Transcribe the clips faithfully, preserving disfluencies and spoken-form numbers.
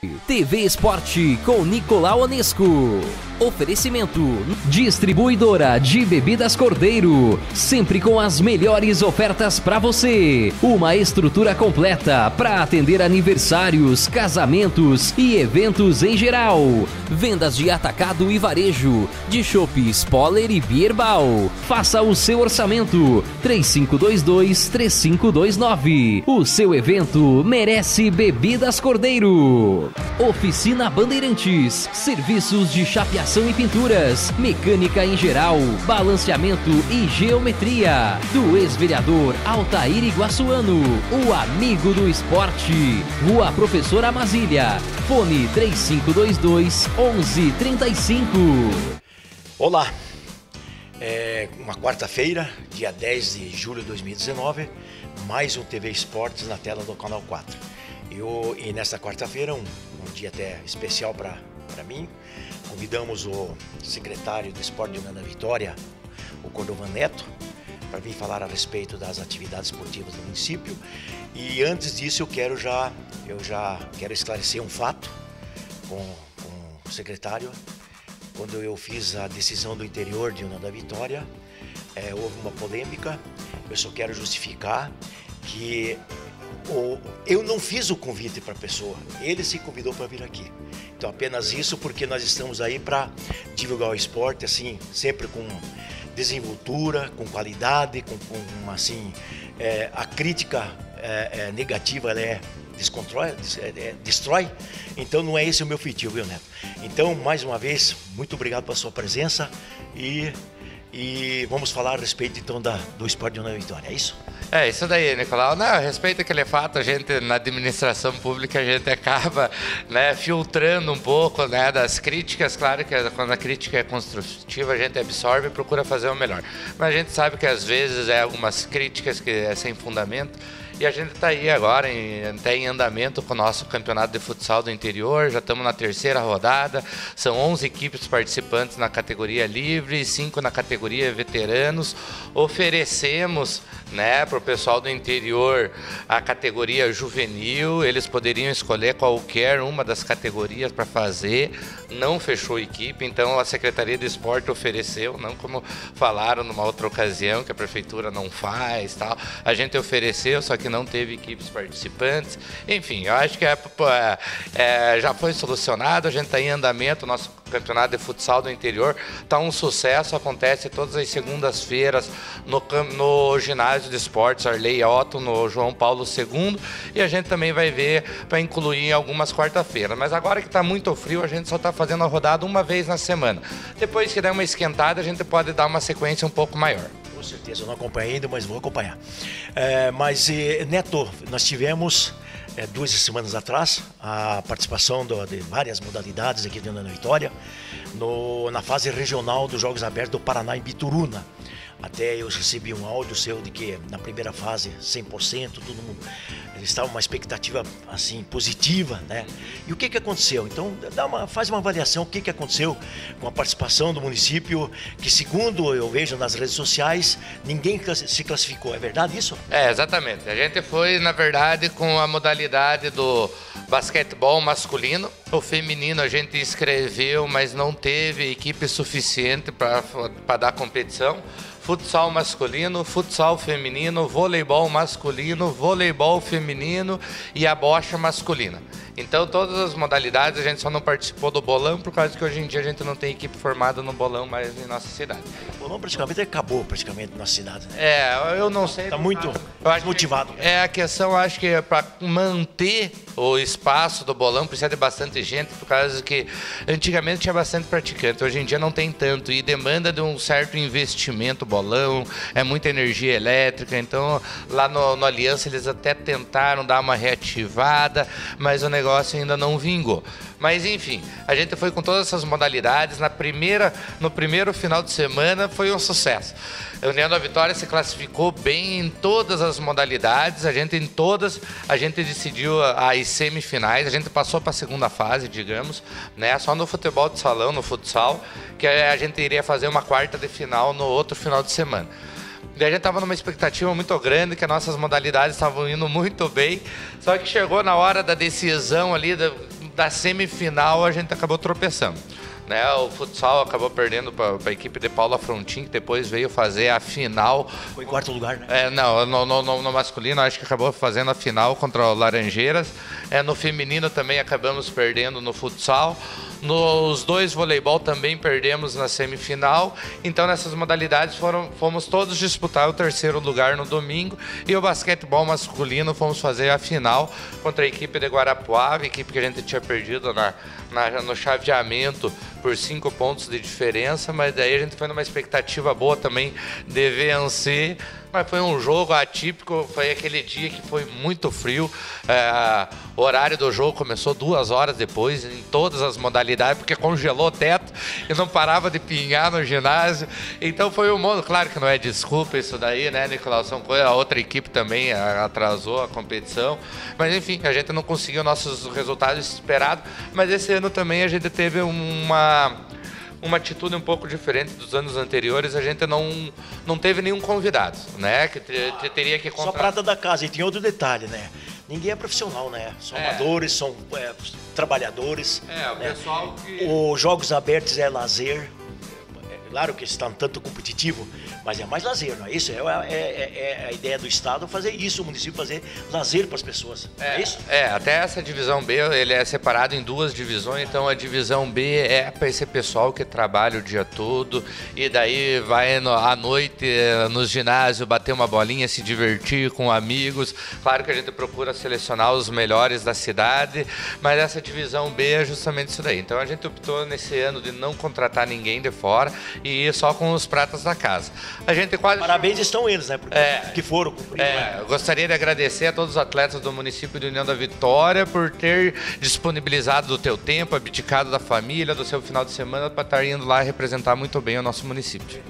T V Esporte com Nicolau Onesco. Oferecimento: distribuidora de bebidas Cordeiro, sempre com as melhores ofertas para você. Uma estrutura completa para atender aniversários, casamentos e eventos em geral. Vendas de atacado e varejo, de chopes, Poller e Bierbal. Faça o seu orçamento. três cinco dois dois, três cinco dois nove. O seu evento merece Bebidas Cordeiro. Oficina Bandeirantes, serviços de chapeação e pinturas, mecânica em geral, balanceamento e geometria. Do ex-vereador Altair Iguaçuano, o amigo do esporte. Rua Professor Amazília, fone três cinco dois dois, onze trinta e cinco. Olá, é uma quarta-feira, dia dez de julho de dois mil e dezenove, mais um T V Esportes na tela do Canal quatro. Eu, e nesta quarta-feira, um, um dia até especial para mim, convidamos o secretário de Esporte de União da Vitória, o Cordovan Neto, para vir falar a respeito das atividades esportivas do município. E antes disso eu quero já, eu já quero esclarecer um fato com, com o secretário. Quando eu fiz a decisão do interior de União da Vitória, é, houve uma polêmica. Eu só quero justificar que o, eu não fiz o convite para a pessoa, ele se convidou para vir aqui. Então apenas isso, porque nós estamos aí para divulgar o esporte, assim, sempre com desenvoltura, com qualidade, com, com assim, é, a crítica é, é, negativa, ela é desconstrói, é, destrói. Então não é esse o meu feitio, viu, Neto? Então, mais uma vez, muito obrigado pela sua presença e, e vamos falar a respeito então da, do esporte de União da Vitória, é isso? É, isso daí, Nicolau. Não, a respeito daquele fato, a gente, na administração pública, a gente acaba, né, filtrando um pouco, né, das críticas. Claro que quando a crítica é construtiva, a gente absorve e procura fazer o melhor. Mas a gente sabe que às vezes é algumas críticas que é sem fundamento. E a gente está aí agora, em, até em andamento com o nosso campeonato de futsal do interior, já estamos na terceira rodada, são onze equipes participantes na categoria livre, cinco na categoria veteranos. Oferecemos, né, para o pessoal do interior a categoria juvenil, eles poderiam escolher qualquer uma das categorias para fazer, não fechou equipe, então a Secretaria de Esporte ofereceu, não como falaram numa outra ocasião, que a Prefeitura não faz, tal. A gente ofereceu, só que não teve equipes participantes. Enfim, eu acho que é, é, já foi solucionado, a gente está em andamento, o nosso campeonato de futsal do interior está um sucesso, acontece todas as segundas-feiras no, no ginásio de esportes Arley Otto, no João Paulo segundo, e a gente também vai ver para incluir em algumas quarta-feiras. Mas agora que está muito frio, a gente só está fazendo a rodada uma vez na semana. Depois que der uma esquentada, a gente pode dar uma sequência um pouco maior. Com certeza, eu não acompanhei ainda, mas vou acompanhar. É, mas, Neto, nós tivemos é, duas semanas atrás a participação do, de várias modalidades aqui dentro da Vitória no, na fase regional dos Jogos Abertos do Paraná em Bituruna. Até eu recebi um áudio seu de que na primeira fase, cem por cento, todo mundo estava uma expectativa assim positiva, né? E o que que aconteceu? Então, dá uma, faz uma avaliação, o que que aconteceu com a participação do município, que segundo eu vejo nas redes sociais, ninguém se classificou, é verdade isso? É, exatamente. A gente foi, na verdade, com a modalidade do basquetebol masculino. O feminino a gente inscreveu, mas não teve equipe suficiente para dar competição. Futsal masculino, futsal feminino, voleibol masculino, voleibol feminino e a bocha masculina. Então, todas as modalidades, a gente só não participou do bolão por causa que hoje em dia a gente não tem equipe formada no bolão mais em nossa cidade. O bolão praticamente acabou praticamente na nossa cidade, né? É, eu não sei. Está muito motivado. É, a questão, acho que é para manter o espaço do bolão, precisa de bastante gente, por causa que antigamente tinha bastante praticante, hoje em dia não tem tanto, e demanda de um certo investimento bolão, é muita energia elétrica, então lá no, no Aliança eles até tentaram dar uma reativada, mas o negócio ainda não vingou. Mas enfim, a gente foi com todas essas modalidades, na primeira, no primeiro final de semana foi um sucesso. A União da Vitória se classificou bem em todas as modalidades, a gente em todas, a gente decidiu as semifinais, a gente passou para a segunda fase, digamos, né? Só no futebol de salão, no futsal, que a gente iria fazer uma quarta de final no outro final de semana. E a gente estava numa expectativa muito grande, que as nossas modalidades estavam indo muito bem, só que chegou na hora da decisão ali, da semifinal a gente acabou tropeçando. Né, o futsal acabou perdendo para a equipe de Paula Frontin, que depois veio fazer a final. Foi em quarto lugar, né? É, não, no, no, no masculino acho que acabou fazendo a final contra o Laranjeiras. É, no feminino também acabamos perdendo no futsal. Nos dois voleibol também perdemos na semifinal. Então nessas modalidades foram, fomos todos disputar o terceiro lugar no domingo. E o basquetebol masculino fomos fazer a final contra a equipe de Guarapuava, equipe que a gente tinha perdido na, na, no chaveamento por cinco pontos de diferença, mas daí a gente foi numa expectativa boa também de vencer. Mas foi um jogo atípico, foi aquele dia que foi muito frio. É, o horário do jogo começou duas horas depois, em todas as modalidades, porque congelou o teto e não parava de pingar no ginásio. Então foi um mundo, claro que não é desculpa isso daí, né, Nicolau? A outra equipe também atrasou a competição. Mas enfim, a gente não conseguiu nossos resultados esperados. Mas esse ano também a gente teve uma... uma atitude um pouco diferente dos anos anteriores. A gente não, não teve nenhum convidado, né? Que te, te teria que comprar. Só prata da casa. E tem outro detalhe, né? Ninguém é profissional, né? São é. amadores, são é, trabalhadores. É, o né? pessoal que... Os jogos abertos é lazer. Claro que está um tanto competitivo, mas é mais lazer, não é isso? É, é, é a ideia do Estado fazer isso, o município fazer lazer para as pessoas, é, é isso? É, até essa divisão B, ele é separado em duas divisões, então a divisão B é para esse pessoal que trabalha o dia todo e daí vai no, à noite no ginásio bater uma bolinha, se divertir com amigos. Claro que a gente procura selecionar os melhores da cidade, mas essa divisão B é justamente isso daí. Então a gente optou nesse ano de não contratar ninguém de fora e ir só com os pratas da casa. A gente quase... Parabéns estão eles, né? Porque é, que foram cumpridos. É, né? Eu gostaria de agradecer a todos os atletas do município de União da Vitória por ter disponibilizado do teu tempo, abdicado da família, do seu final de semana para estar indo lá representar muito bem o nosso município.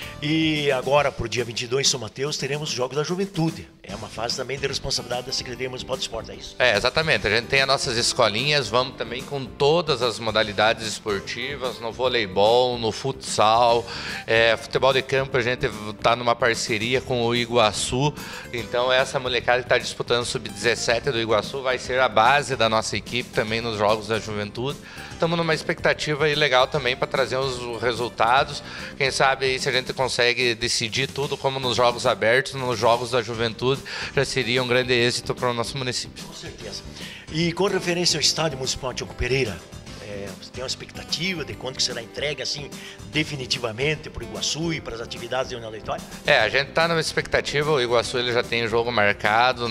E agora, para o dia vinte e dois, em São Mateus, teremos os Jogos da Juventude. É uma fase também de responsabilidade da Secretaria Municipal de Esporte, é isso? É, exatamente. A gente tem as nossas escolinhas, vamos também com todas as modalidades esportivas, no voleibol, no futsal, é, futebol de campo, a gente está numa parceria com o Iguaçu, então essa molecada que está disputando o sub dezessete do Iguaçu vai ser a base da nossa equipe também nos Jogos da Juventude. Estamos numa expectativa aí legal também para trazer os resultados. Quem sabe aí se a gente consegue decidir tudo como nos Jogos Abertos, nos Jogos da Juventude, já seria um grande êxito para o nosso município. Com certeza. E com referência ao Estádio Municipal Antíoco Pereira, é, você tem uma expectativa de quando que será entregue assim definitivamente para o Iguaçu e para as atividades da União da Vitória? É, a gente está numa expectativa. O Iguaçu ele já tem o jogo marcado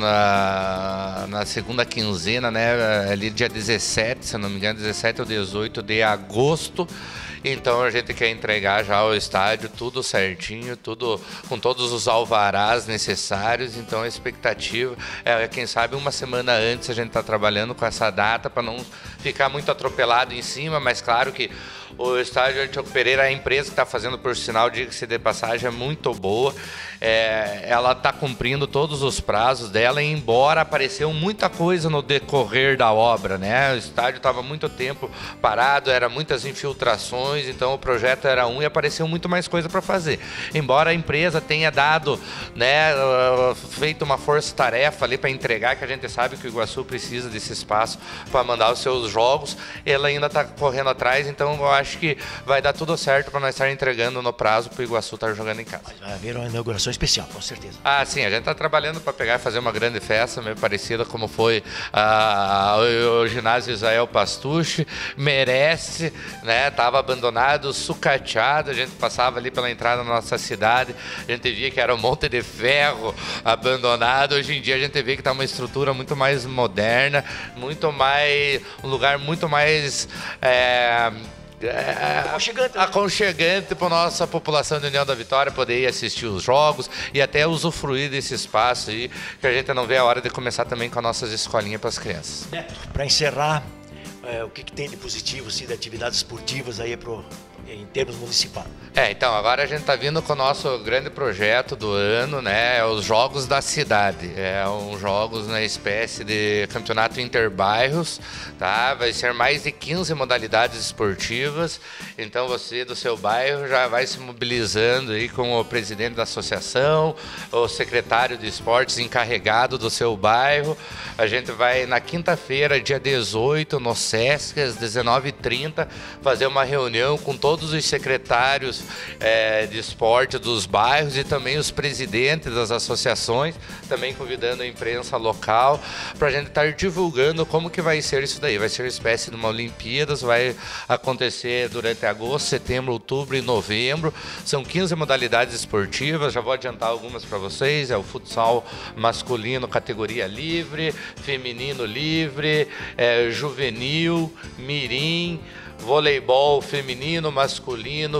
na, na segunda quinzena, né? Ali dia dezessete, se não me engano, dezessete ou dezoito de agosto. Então a gente quer entregar já o estádio tudo certinho, tudo com todos os alvarás necessários. Então a expectativa é, quem sabe, uma semana antes a gente está trabalhando com essa data para não ficar muito atropelado em cima, mas claro que o estádio Antíoco Pereira, a empresa que está fazendo, por sinal, diga-se de passagem, é muito boa. É, ela está cumprindo todos os prazos dela, embora apareceu muita coisa no decorrer da obra, né? O estádio estava muito tempo parado, eram muitas infiltrações, então o projeto era um e apareceu muito mais coisa para fazer. Embora a empresa tenha dado, né, feito uma força-tarefa ali para entregar, que a gente sabe que o Iguaçu precisa desse espaço para mandar os seus jogos, ela ainda está correndo atrás, então eu acho que vai dar tudo certo para nós estar entregando no prazo para o Iguaçu estar jogando em casa. Vai haver uma inauguração especial, com certeza. Ah, sim, a gente está trabalhando para pegar e fazer uma grande festa, meio parecida como foi ah, o, o ginásio Israel Pastucci. Merece, né? Tava abandonado, sucateado, a gente passava ali pela entrada da nossa cidade, a gente via que era um monte de ferro abandonado. Hoje em dia a gente vê que está uma estrutura muito mais moderna, muito mais, um lugar muito mais... É, É, aconchegante, né? aconchegante para a nossa população de União da Vitória poder ir assistir os jogos e até usufruir desse espaço aí, que a gente não vê a hora de começar também com as nossas escolinhas para as crianças. Para encerrar, é, o que, que tem de positivo assim, de atividades esportivas aí para em termos municipais. É, então, agora a gente está vindo com o nosso grande projeto do ano, né? É os Jogos da Cidade. É um jogos na espécie de campeonato interbairros, tá? Vai ser mais de quinze modalidades esportivas. Então você do seu bairro já vai se mobilizando aí com o presidente da associação, o secretário de esportes encarregado do seu bairro. A gente vai na quinta-feira, dia dezoito, no Sesc, às dezenove e trinta, fazer uma reunião com todos os secretários É, de esporte dos bairros e também os presidentes das associações, também convidando a imprensa local para a gente estar divulgando como que vai ser isso daí. Vai ser uma espécie de uma Olimpíadas, vai acontecer durante agosto, setembro, outubro e novembro. São quinze modalidades esportivas, já vou adiantar algumas para vocês. É o futsal masculino, categoria livre, feminino livre, é, juvenil, mirim, voleibol feminino, masculino,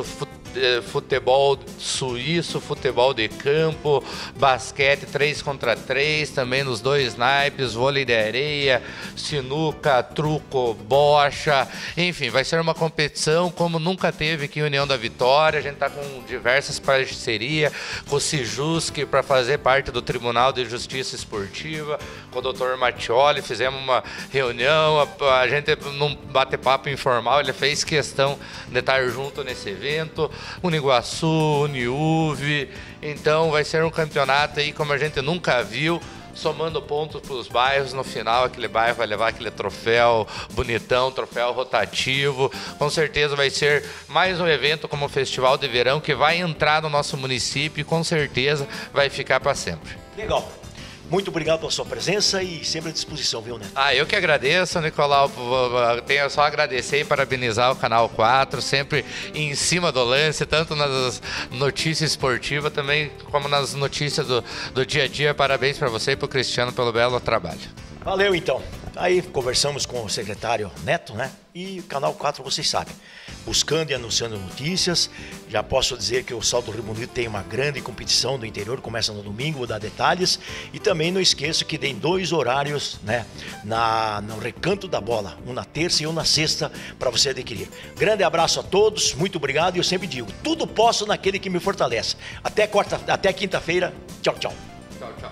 futebol suíço, futebol de campo, basquete três contra três, também nos dois naipes, vôlei de areia, sinuca, truco, bocha, enfim, vai ser uma competição como nunca teve aqui em União da Vitória. A gente está com diversas parcerias com o Sijusc para fazer parte do Tribunal de Justiça Esportiva, com o doutor Mattioli, fizemos uma reunião, a, a gente num bate-papo informal, ele fez questão de estar junto nesse evento. Uniguaçu, Uniuve, então vai ser um campeonato aí como a gente nunca viu, somando pontos para os bairros. No final, aquele bairro vai levar aquele troféu bonitão, troféu rotativo. Com certeza vai ser mais um evento como o Festival de Verão que vai entrar no nosso município e com certeza vai ficar para sempre. Legal. Muito obrigado pela sua presença e sempre à disposição, viu, Neto? Ah, eu que agradeço, Nicolau. Tenho só agradecer e parabenizar o Canal quatro, sempre em cima do lance, tanto nas notícias esportivas também, como nas notícias do, do dia a dia. Parabéns para você e para o Cristiano pelo belo trabalho. Valeu, então. Aí conversamos com o secretário Neto, né? E o Canal quatro, vocês sabem, buscando e anunciando notícias. Já posso dizer que o Salto Rio Bonito tem uma grande competição do interior, começa no domingo, vou dar detalhes. E também não esqueço que tem dois horários, né, na, no Recanto da Bola, um na terça e um na sexta, para você adquirir. Grande abraço a todos, muito obrigado. E eu sempre digo, tudo posso naquele que me fortalece. Até, quarta, até quinta-feira, tchau, tchau. Tchau, tchau.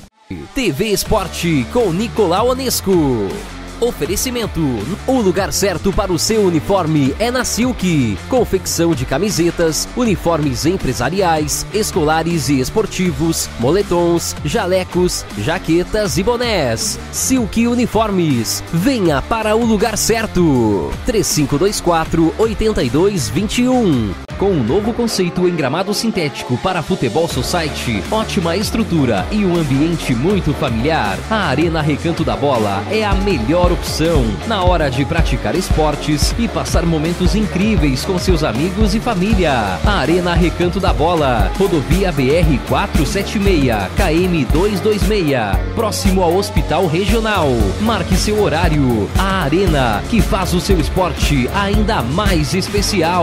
T V Esporte com Nicolau Onesco. Oferecimento: o lugar certo para o seu uniforme é na Silk. Confecção de camisetas, uniformes empresariais, escolares e esportivos, moletons, jalecos, jaquetas e bonés. Silk Uniformes. Venha para o lugar certo. três cinco dois quatro, oito dois dois um. Com um novo conceito em gramado sintético para futebol society, ótima estrutura e um ambiente muito familiar, a Arena Recanto da Bola é a melhor opção na hora de praticar esportes e passar momentos incríveis com seus amigos e família. A Arena Recanto da Bola, rodovia B R quatrocentos e setenta e seis, K M duzentos e vinte e seis, próximo ao Hospital Regional. Marque seu horário. A Arena, que faz o seu esporte ainda mais especial.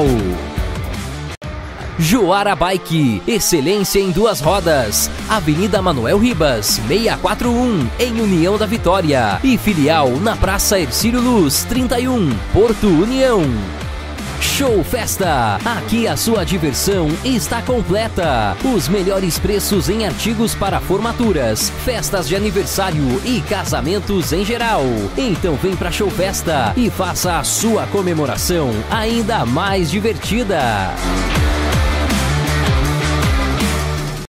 Joara Bike, excelência em duas rodas. Avenida Manuel Ribas, seiscentos e quarenta e um, em União da Vitória. E filial na Praça Hercílio Luz, trinta e um, Porto União. Show Festa, aqui a sua diversão está completa. Os melhores preços em artigos para formaturas, festas de aniversário e casamentos em geral. Então vem pra Show Festa e faça a sua comemoração ainda mais divertida.